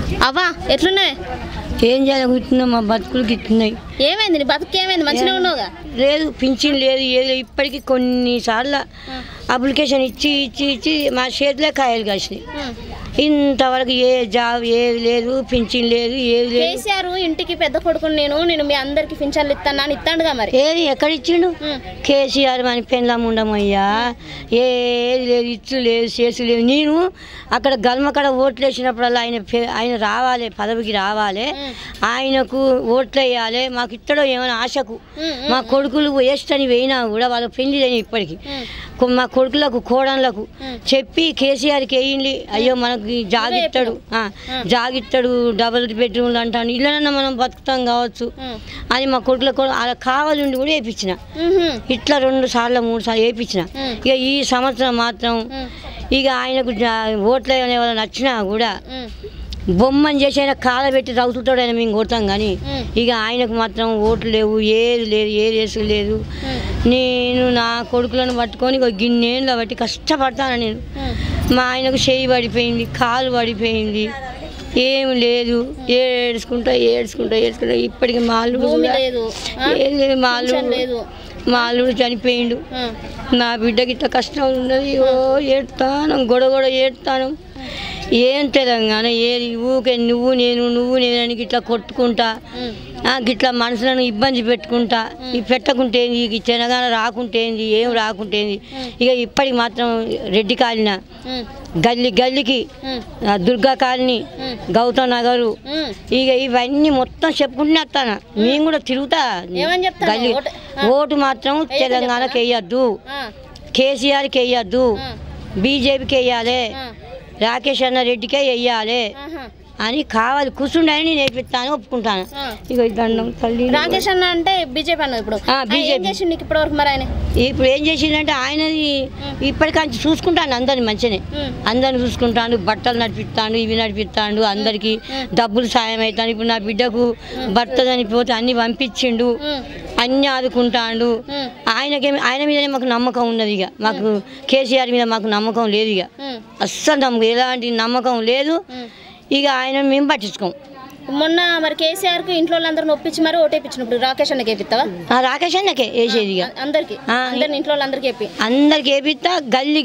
అవ్వా ఎట్లున్నాయి? ఏం చేయాలి మా బతుకులు గిట్టున్నాయి. ఏమైంది నీ బతుకు? ఏమైంది? మంచిగా ఉన్నావుగా? లేదు, పింఛన్ లేదు, ఏదో ఇప్పటికీ కొన్నిసార్లు అప్లికేషన్ ఇచ్చి ఇచ్చి ఇచ్చి మా చేతిలో కాయలు కాసినాయి. ఇంతవరకు ఏ జాబ్ ఏది లేదు, పింఛన్ లేదు, ఏది లేదు. కేసీఆర్ ఇంటికి పెద్ద కొడుకుని నేను మీ అందరికి పింఛన్లు ఇస్తాను ఇస్తాడుగా, మరి ఏది ఎక్కడ ఇచ్చిండు? కేసీఆర్ అని పెండ్లం ఉండమయ్యా, ఏది లేదు, ఇచ్చు లేదు, చేసు లేదు. నేను అక్కడ గల్మకడ ఓట్లు వేసినప్పుడల్లా ఆయన రావాలి, పదవికి రావాలి, ఆయనకు ఓట్లు వేయాలి, మాకు ఇత్తడో ఏమైనా ఆశకు. మా కొడుకులు వేస్తని వేయినా కూడా వాళ్ళ పెళ్లి లేని ఇప్పటికి మా కొడుకులకు కోడళ్ళకు చెప్పి కేసీఆర్కి వేయండి, అయ్యో మనకు జాగిస్తాడు డబుల్ బెడ్రూమ్లు అంటాను, ఇళ్ళనన్నా మనం బతుకుతాం కావచ్చు అని మా కొడుకులకు అలా కావాలి ఉండి కూడా వేయించిన. ఇట్లా 2 సార్లు 3 సార్లు వేయించిన. ఇక ఈ సంవత్సరం మాత్రం ఇక ఆయనకు ఓట్లు అనే వాళ్ళు నచ్చినా కూడా బొమ్మని చేసి ఆయన కాలబెట్టి రౌతుంటాడు, ఆయన మేము కొడతాం. కానీ ఇక ఆయనకు మాత్రం ఓట్లు లేవు, ఏది లేదు, ఏది వేసు లేదు. నేను నా కొడుకులను పట్టుకొని గిన్నెళ్ళ బట్టి కష్టపడతాను. నేను మా ఆయనకు చేయి పడిపోయింది, కాలు పడిపోయింది, ఏం లేదు. ఏడ్చుకుంటా ఇప్పటికి మా అల్లుడు ఏం లేదు, మా అల్లుడు చనిపోయిండు. నా బిడ్డకి ఇట్లా కష్టం ఉన్నది. ఏడుతాను, గొడవ ఏడుతాను. ఏం తెలంగాణ ఏది ఊకే నువ్వు నేను అని ఇట్లా కొట్టుకుంటా, గిట్లా మనుషులను ఇబ్బంది పెట్టుకుంటా, పెట్టకుంటేంది, ఇక తెలంగాణ రాకుంటేంది, ఏం రాకుంటేంది. ఇక ఇప్పటికి మాత్రం రెడ్డి కాలనీ, గల్లికి దుర్గా కాలనీ, గౌతమ్ నగరు, ఇక ఇవన్నీ మొత్తం చెప్పుకుంటూనే వస్తాను. మేము కూడా తిరుగుతా. గల్లీ ఓటు మాత్రం తెలంగాణకి వేయద్దు, కేసీఆర్కి వేయద్దు, బీజేపీకి వేయాలి, రాకేష్ అన్న రెడ్డికే వేయాలి అని కావాలి. కూర్చుండని నేర్పిస్తాను, ఒప్పుకుంటాను. ఇక దండం తల్లి. రాకేష్ అన్న అంటే బీజేపీ అన్న. ఇప్పుడు ఇప్పుడు ఏం చేసిందంటే ఆయనది ఇప్పటికంచి చూసుకుంటాను, అందరిని మంచిగానే అందరిని చూసుకుంటాను, బట్టలు నడిపిస్తాను, ఇవి నడిపిస్తాడు, అందరికి డబ్బులు సాయం అవుతాను. ఇప్పుడు నా బిడ్డకు భర్త చనిపోతే అన్ని పంపించిండు, అన్ని ఆదుకుంటాడు. ఆయన మీదనే మాకు నమ్మకం ఉన్నది. ఇక మాకు కేసీఆర్ మీద మాకు నమ్మకం లేదు. ఇక అస్సలు ఎలాంటి నమ్మకం లేదు. ఇక ఆయన మేము పట్టించుకోం. మొన్న మరి కేసీఆర్ కు ఇంట్లో వాళ్ళందరూ ఒప్పించి మరి ఓటేపించినప్పుడు రాకేష్ అన్నకి వేపిస్తావా? రాకేష్ అన్నకే వేసేది. ఇక అందరికి ఇంట్లో వాళ్ళందరికి వేపిస్తా. గల్లీ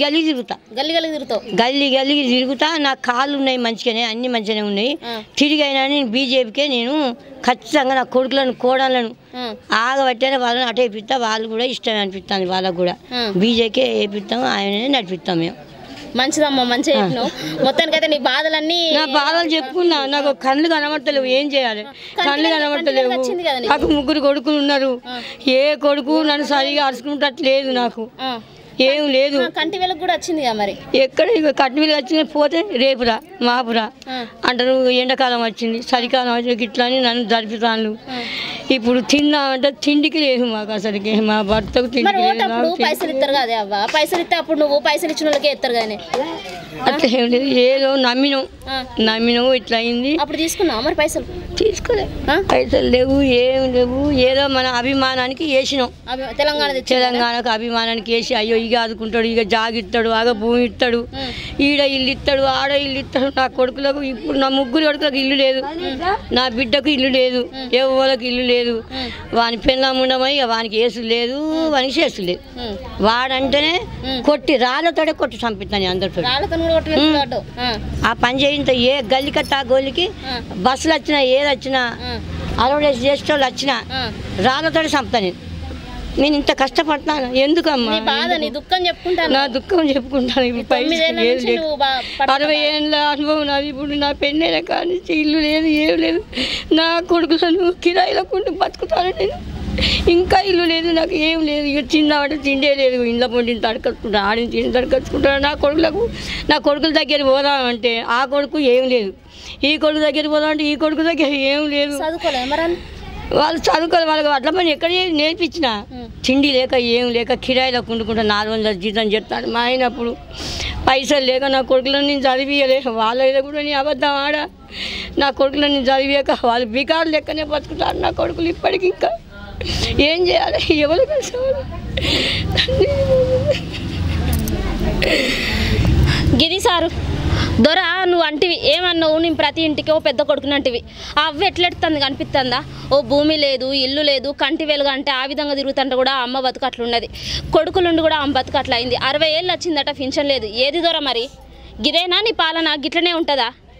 తిరుగుతా. నా కాళ్ళు ఉన్నాయి మంచిగానే, అన్ని మంచిగానే ఉన్నాయి. తిరిగైనా నేను బీజేపీకే నేను ఖచ్చితంగా నా కొడుకులను కోడళ్ళను ఆగబట్టే వాళ్ళని అటు వేపిస్తా. వాళ్ళు కూడా ఇష్టం అనిపిస్తాను, వాళ్ళకు కూడా బీజేపీకే వేపిస్తాం, ఆయననే నడిపిస్తాం మేము. మంచిదమ్మా, మంచిగా చెప్పినావు. మొత్తానికైతే నీ బాధలన్నీ. నా బాధలు చెప్పుకున్నా, నాకు కళ్ళు కనబడతలేవు, ఏం చేయాలి? కళ్ళు కనబడతలేవు. నాకు 3 కొడుకులు ఉన్నారు. ఏ కొడుకు నన్ను సరిగా అరుచుకుంటట్లేదు, నాకు ఏం లేదు. కంటి వేలకు కూడా వచ్చింది మరి. ఎక్కడ కంటి వేలకు వచ్చింది పోతే రేపురా మాపురా అంటారు. ఎండాకాలం వచ్చింది, చలికాలం వచ్చింది, ఇట్లా అని నన్ను జరిపితాను. ఇప్పుడు తిన్నామంటే తిండికి లేదు మాకు అసలుకి. మా భర్తకు తిండి పైసలు ఇస్తారు కదా అవ్వ, పైసలు ఇస్తే అప్పుడు నువ్వు పైసలు ఇచ్చిన వాళ్ళకే ఇస్తారు కానీ అట్లా ఏం లేదు. ఏదో నమ్మినావు ఇట్లా అయింది. అప్పుడు తీసుకున్నావు మరి పైసలు? తీసుకోలే, పైసలు లేవు, ఏం లేవు. ఏదో మన అభిమానానికి వేసినాం, తెలంగాణకు అభిమానానికి వేసి అయ్యో ఇక ఆదుకుంటాడు, ఇక జాగిస్తాడు, ఆగ భూమి ఇస్తాడు, ఈడ ఇల్లు ఇస్తాడు, ఆడ ఇల్లు ఇస్తాడు. నా కొడుకులకు ఇప్పుడు నా 3 కొడుకులకు ఇల్లు లేదు, నా బిడ్డకు ఇల్లు లేదు, ఎవరికి ఇల్లు లేదు. వాని పెళ్ళాం ఉండమై వానికి ఏసు లేదు, వానికి చేసు లేదు. వాడంటేనే కొట్టి రాళ్ళతోనే కొట్టి చంపిస్తాను అందరితో. ఆ పని చేయంత ఏ గల్లికట్ట గోలికి బస్సులు వచ్చినా ఏది వచ్చినా అలవాటు చేసే వాళ్ళు వచ్చినా రాళ్ళతో చంపుతాను. నేను ఇంత కష్టపడతాను ఎందుకమ్మా? నా దుఃఖం చెప్పుకుంటాను. ఇప్పుడు 60 ఏళ్ళ అనుభవం నాది. ఇప్పుడు నా పెళ్ళైన కానీ ఇల్లు లేదు, ఏం లేదు. నా కొడుకులను కిరాయిలకుంటూ బతుకుతాను నేను. ఇంకా ఇల్లు లేదు, నాకు ఏం లేదు. ఇక తిందామంటే తిండే లేదు. ఇంట్లో పొండిని తడకచ్చుకుంటా, ఆడిని తిని తడకచ్చుకుంటాను. నా కొడుకుల దగ్గర పోదామంటే ఆ కొడుకు ఏం లేదు, ఈ కొడుకు దగ్గర పోదామంటే ఈ కొడుకు దగ్గర ఏం లేదు. వాళ్ళు చదువుకోవాలి, వాళ్ళకి అట్లా పని ఎక్కడ నేర్పించిన. తిండి లేక ఏం లేక కిరాయిలో కుండుకుంటా 400 జీతం చెప్తాడు మా అయినప్పుడు. పైసలు లేక నా కొడుకులను నేను చదివియలే. వాళ్ళ మీద కూడా నేను అబద్ధం ఆడ. నా కొడుకులను నేను చదివాక వాళ్ళు బికారు లెక్కనే బతుకుతారు నా కొడుకులు ఇప్పటికి. ఇంకా ఏం చేయాలి? ఎవరు కలిసి గిరి సారు దొర నువ్వు అంటివి ఏమన్నావు, నేను ప్రతి ఇంటికి ఓ పెద్ద కొడుకునంటివి. ఆ అవ్వ ఎట్లెడుతుంది కనిపిస్తుందా? ఓ భూమి లేదు, ఇల్లు లేదు, కంటి వెలుగు అంటే ఆ విధంగా తిరుగుతుంటే కూడా అమ్మ బతుకు అట్లున్నది. కొడుకులుండి కూడా అమ్మ బతుకు అట్లా అయింది. 60 ఏళ్ళు వచ్చిందట, పింఛన్ లేదు. ఏది దొర మరి? గిరేనా నీ పాలన గిట్లనే ఉంటుందా?